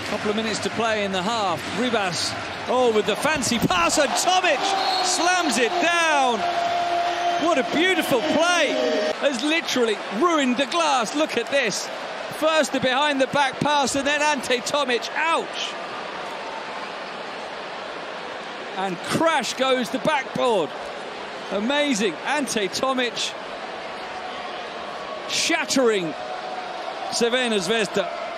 Couple of minutes to play in the half. Ribas, oh, with the fancy pass, and Tomic slams it down. What a beautiful play. Has literally ruined the glass. Look at this. First the behind the back pass, and then Ante Tomic, ouch. And crash goes the backboard. Amazing. Ante Tomic shattering Crvena Zvezda.